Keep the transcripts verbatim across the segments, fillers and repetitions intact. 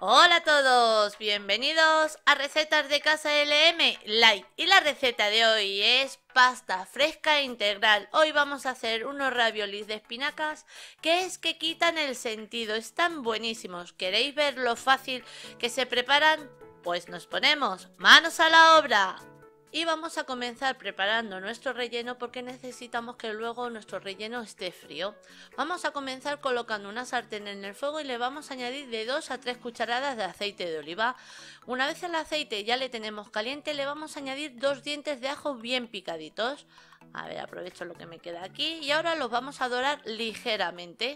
Hola a todos, bienvenidos a Recetas de Casa L M Light. Y la receta de hoy es pasta fresca e integral. Hoy vamos a hacer unos raviolis de espinacas que es que quitan el sentido, están buenísimos. ¿Queréis ver lo fácil que se preparan? Pues nos ponemos manos a la obra. Y vamos a comenzar preparando nuestro relleno porque necesitamos que luego nuestro relleno esté frío. Vamos a comenzar colocando una sartén en el fuego y le vamos a añadir de dos a tres cucharadas de aceite de oliva. Una vez el aceite ya le tenemos caliente, le vamos a añadir dos dientes de ajo bien picaditos. A ver, aprovecho lo que me queda aquí y ahora los vamos a dorar ligeramente.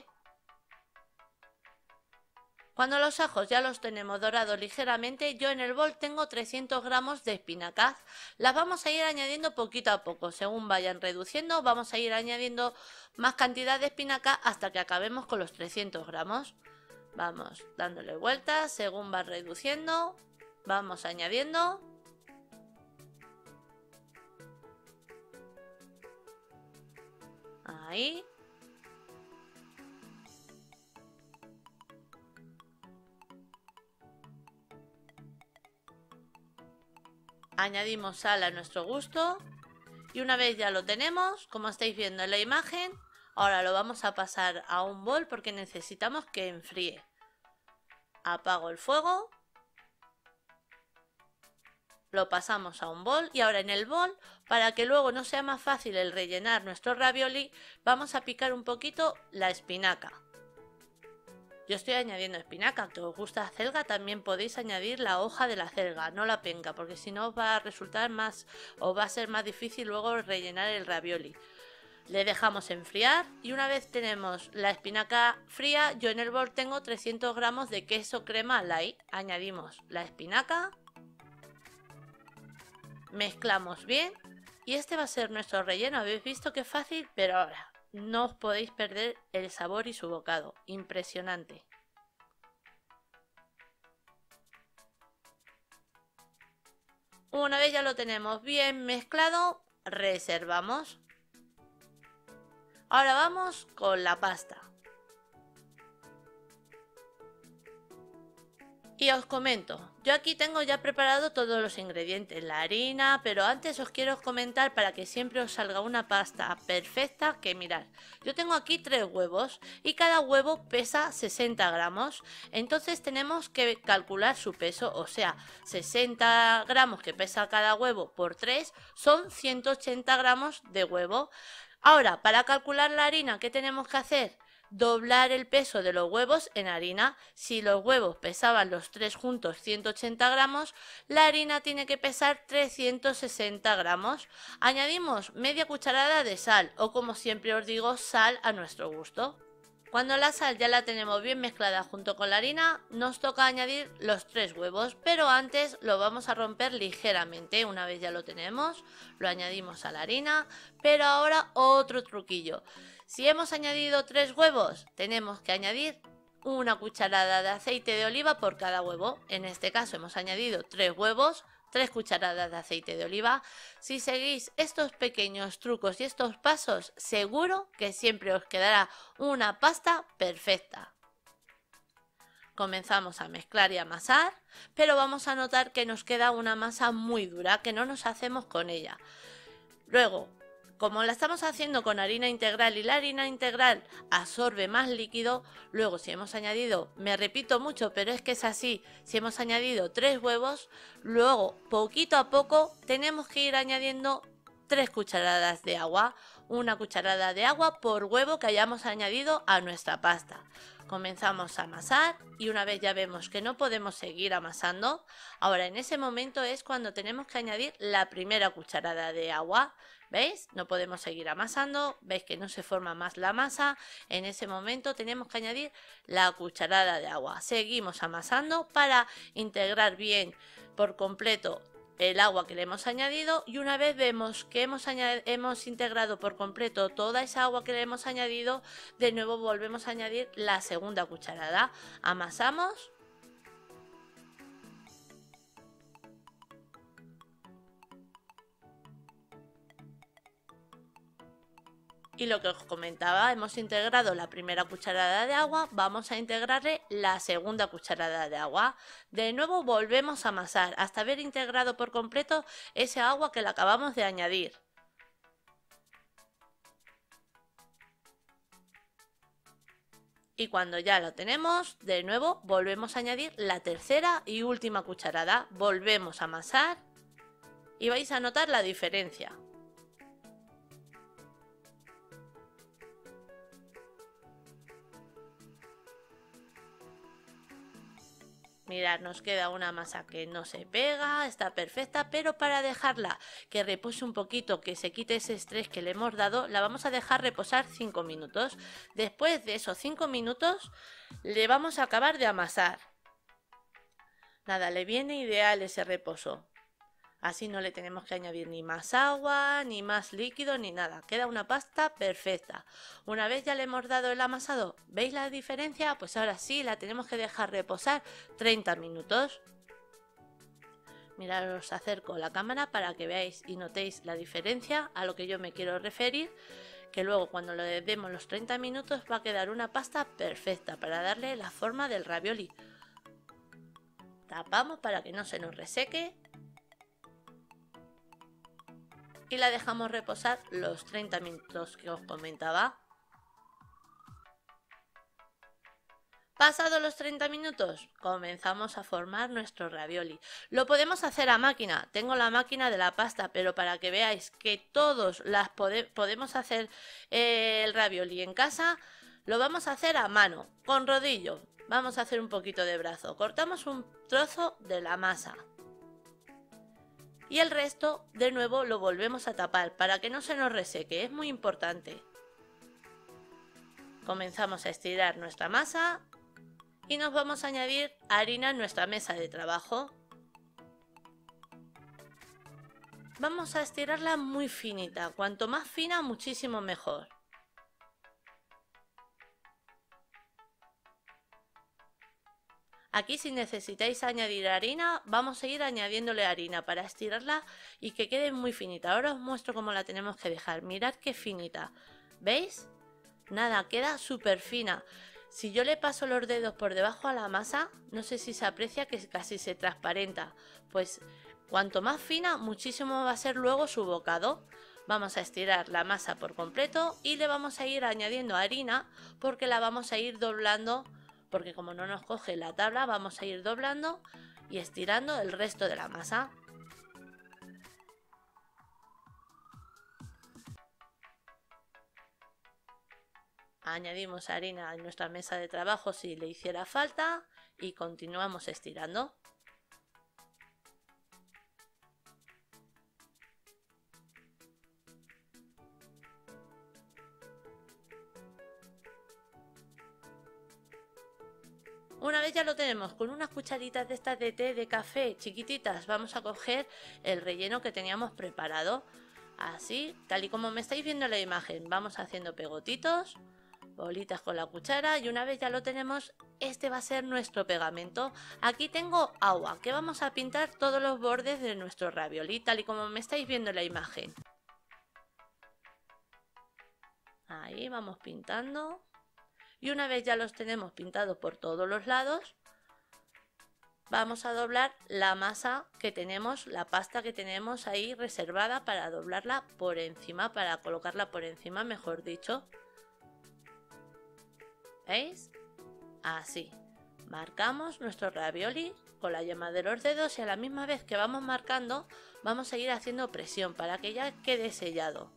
Cuando los ajos ya los tenemos dorados ligeramente, yo en el bol tengo trescientos gramos de espinacas. Las vamos a ir añadiendo poquito a poco. Según vayan reduciendo, vamos a ir añadiendo más cantidad de espinacas hasta que acabemos con los trescientos gramos. Vamos dándole vueltas, según va reduciendo, vamos añadiendo. Ahí. Añadimos sal a nuestro gusto y una vez ya lo tenemos, como estáis viendo en la imagen, ahora lo vamos a pasar a un bol porque necesitamos que enfríe. Apago el fuego, lo pasamos a un bol y ahora en el bol, para que luego no sea más fácil el rellenar nuestro ravioli, vamos a picar un poquito la espinaca. Yo estoy añadiendo espinaca, que os gusta la acelga, también podéis añadir la hoja de la acelga, no la penca, porque si no os va a resultar más, o va a ser más difícil luego rellenar el ravioli. Le dejamos enfriar y una vez tenemos la espinaca fría, yo en el bol tengo trescientos gramos de queso crema light. Añadimos la espinaca, mezclamos bien y este va a ser nuestro relleno. Habéis visto que fácil, pero ahora no os podéis perder el sabor y su bocado. Impresionante. Una vez ya lo tenemos bien mezclado, reservamos. Ahora vamos con la pasta. Y os comento, yo aquí tengo ya preparado todos los ingredientes, la harina, pero antes os quiero comentar para que siempre os salga una pasta perfecta, que mirad, yo tengo aquí tres huevos y cada huevo pesa sesenta gramos, entonces tenemos que calcular su peso, o sea, sesenta gramos que pesa cada huevo por tres son ciento ochenta gramos de huevo. Ahora, para calcular la harina, ¿qué tenemos que hacer? Doblar el peso de los huevos en harina. Si los huevos pesaban los tres juntos ciento ochenta gramos, la harina tiene que pesar trescientos sesenta gramos. Añadimos media cucharada de sal o, como siempre os digo, sal a nuestro gusto. Cuando la sal ya la tenemos bien mezclada junto con la harina, nos toca añadir los tres huevos, pero antes lo vamos a romper ligeramente. Una vez ya lo tenemos, lo añadimos a la harina, pero ahora otro truquillo. Si hemos añadido tres huevos, tenemos que añadir una cucharada de aceite de oliva por cada huevo. En este caso hemos añadido tres huevos, tres cucharadas de aceite de oliva. Si seguís estos pequeños trucos y estos pasos, seguro que siempre os quedará una pasta perfecta. Comenzamos a mezclar y amasar, pero vamos a notar que nos queda una masa muy dura, que no nos hacemos con ella. Luego, como la estamos haciendo con harina integral y la harina integral absorbe más líquido, luego si hemos añadido, me repito mucho, pero es que es así, si hemos añadido tres huevos, luego poquito a poco tenemos que ir añadiendo tres cucharadas de agua, una cucharada de agua por huevo que hayamos añadido a nuestra pasta. Comenzamos a amasar y una vez ya vemos que no podemos seguir amasando, ahora en ese momento es cuando tenemos que añadir la primera cucharada de agua. ¿Veis? No podemos seguir amasando, veis que no se forma más la masa, en ese momento tenemos que añadir la cucharada de agua. Seguimos amasando para integrar bien por completo el agua que le hemos añadido y una vez vemos que hemos, hemos integrado por completo toda esa agua que le hemos añadido, de nuevo volvemos a añadir la segunda cucharada. Amasamos. Y lo que os comentaba, hemos integrado la primera cucharada de agua, vamos a integrarle la segunda cucharada de agua. De nuevo volvemos a amasar hasta haber integrado por completo ese agua que le acabamos de añadir. Y cuando ya lo tenemos, de nuevo volvemos a añadir la tercera y última cucharada. Volvemos a amasar y vais a notar la diferencia. Mirad, nos queda una masa que no se pega, está perfecta, pero para dejarla que repose un poquito, que se quite ese estrés que le hemos dado, la vamos a dejar reposar cinco minutos. Después de esos cinco minutos, le vamos a acabar de amasar. Nada, le viene ideal ese reposo. Así no le tenemos que añadir ni más agua, ni más líquido, ni nada. Queda una pasta perfecta. Una vez ya le hemos dado el amasado, ¿veis la diferencia? Pues ahora sí, la tenemos que dejar reposar treinta minutos. Mirad, os acerco la cámara para que veáis y notéis la diferencia a lo que yo me quiero referir. Que luego cuando le demos los treinta minutos va a quedar una pasta perfecta para darle la forma del ravioli. Tapamos para que no se nos reseque. Y la dejamos reposar los treinta minutos que os comentaba. Pasados los treinta minutos, comenzamos a formar nuestro ravioli. Lo podemos hacer a máquina. Tengo la máquina de la pasta, pero para que veáis que todos las pode podemos hacer eh, el ravioli en casa, lo vamos a hacer a mano, con rodillo. Vamos a hacer un poquito de brazo. Cortamos un trozo de la masa. Y el resto, de nuevo, lo volvemos a tapar para que no se nos reseque, es muy importante. Comenzamos a estirar nuestra masa y nos vamos a añadir harina en nuestra mesa de trabajo. Vamos a estirarla muy finita, cuanto más fina, muchísimo mejor. Aquí si necesitáis añadir harina, vamos a ir añadiéndole harina para estirarla y que quede muy finita. Ahora os muestro cómo la tenemos que dejar. Mirad qué finita. ¿Veis? Nada, queda súper fina. Si yo le paso los dedos por debajo a la masa, no sé si se aprecia que casi se transparenta. Pues cuanto más fina, muchísimo va a ser luego su bocado. Vamos a estirar la masa por completo y le vamos a ir añadiendo harina porque la vamos a ir doblando. Porque como no nos coge la tabla, vamos a ir doblando y estirando el resto de la masa. Añadimos harina en nuestra mesa de trabajo si le hiciera falta y continuamos estirando. Una vez ya lo tenemos, con unas cucharitas de estas de té de café chiquititas, vamos a coger el relleno que teníamos preparado. Así, tal y como me estáis viendo en la imagen, vamos haciendo pegotitos, bolitas con la cuchara y una vez ya lo tenemos, este va a ser nuestro pegamento. Aquí tengo agua, que vamos a pintar todos los bordes de nuestro ravioli, tal y como me estáis viendo en la imagen. Ahí vamos pintando. Y una vez ya los tenemos pintados por todos los lados, vamos a doblar la masa que tenemos, la pasta que tenemos ahí reservada para doblarla por encima, para colocarla por encima, mejor dicho. ¿Veis? Así. Marcamos nuestro ravioli con la yema de los dedos y a la misma vez que vamos marcando, vamos a ir haciendo presión para que ya quede sellado.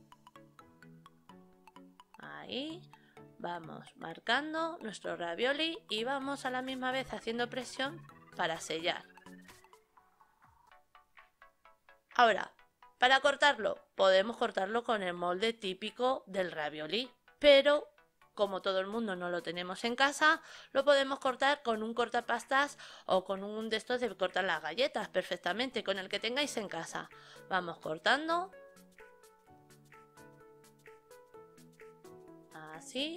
Ahí. Vamos marcando nuestro ravioli y vamos a la misma vez haciendo presión para sellar. Ahora, para cortarlo, podemos cortarlo con el molde típico del ravioli, pero como todo el mundo no lo tenemos en casa, lo podemos cortar con un cortapastas o con un de estos de cortar las galletas perfectamente, con el que tengáis en casa. Vamos cortando. Así.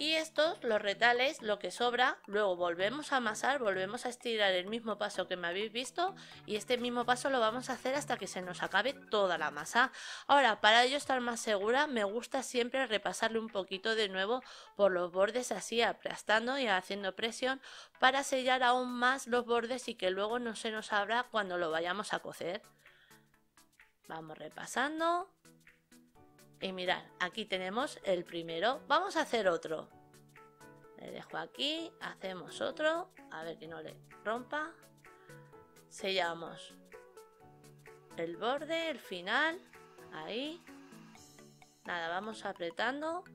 Y estos, los retales, lo que sobra, luego volvemos a amasar, volvemos a estirar el mismo paso que me habéis visto y este mismo paso lo vamos a hacer hasta que se nos acabe toda la masa. Ahora, para yo estar más segura, me gusta siempre repasarle un poquito de nuevo por los bordes así, aplastando y haciendo presión para sellar aún más los bordes y que luego no se nos abra cuando lo vayamos a cocer. Vamos repasando. Y mirad, aquí tenemos el primero. Vamos a hacer otro. Le dejo aquí, hacemos otro. A ver que no le rompa. Sellamos el borde, el final. Ahí. Nada, vamos apretando.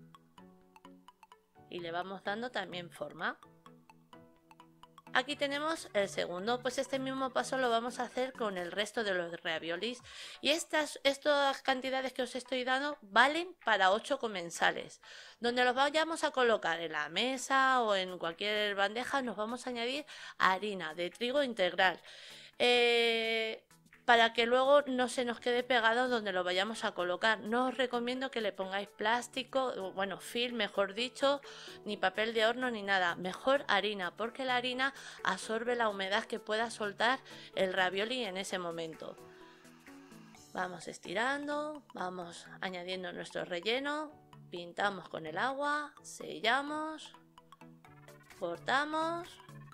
Y le vamos dando también forma. Aquí tenemos el segundo, pues este mismo paso lo vamos a hacer con el resto de los raviolis y estas, estas cantidades que os estoy dando valen para ocho comensales. Donde los vayamos a colocar en la mesa o en cualquier bandeja nos vamos a añadir harina de trigo integral. Eh... para que luego no se nos quede pegado donde lo vayamos a colocar. No os recomiendo que le pongáis plástico, bueno, film mejor dicho, ni papel de horno ni nada. Mejor harina, porque la harina absorbe la humedad que pueda soltar el ravioli en ese momento. Vamos estirando, vamos añadiendo nuestro relleno, pintamos con el agua, sellamos, cortamos,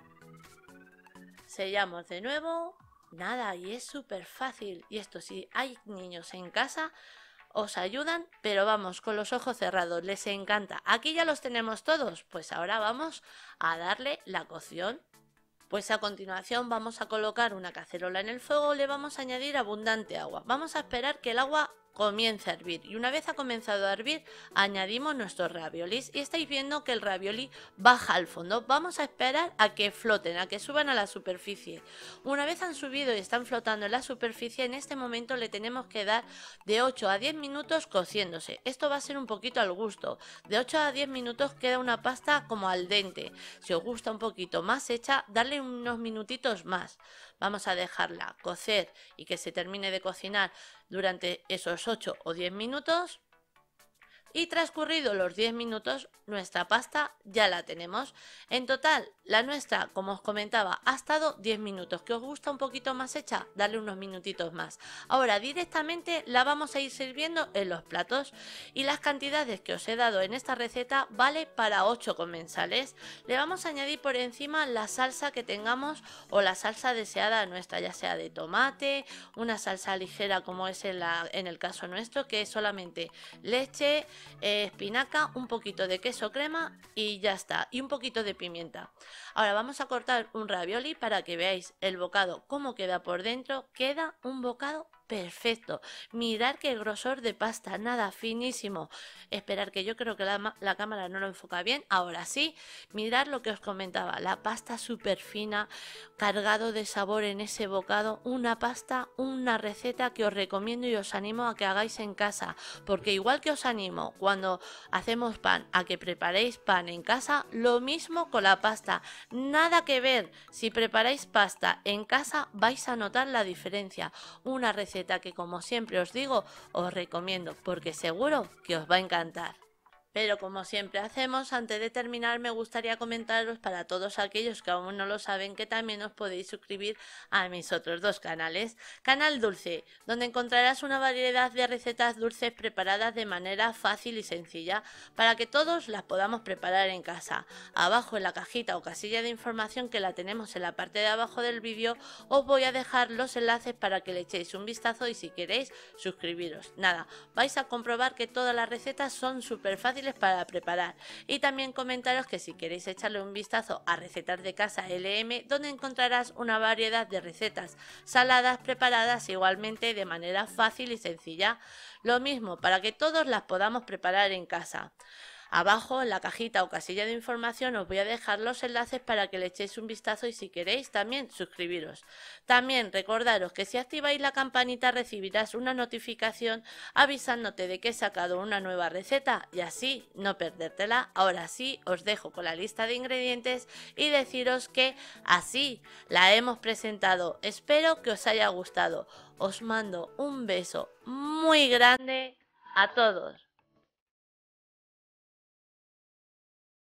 sellamos de nuevo. Nada, y es súper fácil. Y esto, si hay niños en casa, os ayudan, pero vamos, con los ojos cerrados, les encanta. Aquí ya los tenemos todos, pues ahora vamos a darle la cocción. Pues a continuación vamos a colocar una cacerola en el fuego, le vamos a añadir abundante agua. Vamos a esperar que el agua comience a hervir y una vez ha comenzado a hervir añadimos nuestros raviolis y estáis viendo que el ravioli baja al fondo. Vamos a esperar a que floten, a que suban a la superficie. Una vez han subido y están flotando en la superficie, en este momento le tenemos que dar de ocho a diez minutos cociéndose. Esto va a ser un poquito al gusto. De ocho a diez minutos queda una pasta como al dente. Si os gusta un poquito más hecha, darle unos minutitos más. Vamos a dejarla cocer y que se termine de cocinar durante esos ocho o diez minutos. Y transcurridos los diez minutos, nuestra pasta ya la tenemos. En total, la nuestra, como os comentaba, ha estado diez minutos. ¿Que os gusta un poquito más hecha? Dale unos minutitos más. Ahora, directamente la vamos a ir sirviendo en los platos. Y las cantidades que os he dado en esta receta vale para ocho comensales. Le vamos a añadir por encima la salsa que tengamos o la salsa deseada nuestra, ya sea de tomate, una salsa ligera como es en, la, en el caso nuestro, que es solamente leche, Eh, espinaca, un poquito de queso crema y ya está, y un poquito de pimienta. Ahora vamos a cortar un ravioli para que veáis el bocado cómo queda por dentro. Queda un bocado perfecto. Mirad qué grosor de pasta, nada, finísimo. Esperar, que yo creo que la, la cámara no lo enfoca bien. Ahora sí, mirad lo que os comentaba, la pasta súper fina, cargado de sabor en ese bocado. Una pasta, una receta que os recomiendo y os animo a que hagáis en casa, porque igual que os animo cuando hacemos pan a que preparéis pan en casa, lo mismo con la pasta. Nada que ver. Si preparáis pasta en casa vais a notar la diferencia. Una receta que, como siempre os digo, os recomiendo porque seguro que os va a encantar. Pero como siempre hacemos, antes de terminar me gustaría comentaros para todos aquellos que aún no lo saben que también os podéis suscribir a mis otros dos canales. Canal Dulce, donde encontrarás una variedad de recetas dulces preparadas de manera fácil y sencilla para que todos las podamos preparar en casa. Abajo en la cajita o casilla de información, que la tenemos en la parte de abajo del vídeo, os voy a dejar los enlaces para que le echéis un vistazo y si queréis suscribiros. Nada, vais a comprobar que todas las recetas son súper fáciles para preparar. Y también comentaros que si queréis echarle un vistazo a Recetas de Casa L M, donde encontrarás una variedad de recetas saladas preparadas igualmente de manera fácil y sencilla. Lo mismo para que todos las podamos preparar en casa. Abajo en la cajita o casilla de información os voy a dejar los enlaces para que le echéis un vistazo y si queréis también suscribiros. También recordaros que si activáis la campanita recibirás una notificación avisándote de que he sacado una nueva receta y así no perdértela. Ahora sí os dejo con la lista de ingredientes y deciros que así la hemos presentado. Espero que os haya gustado. Os mando un beso muy grande a todos.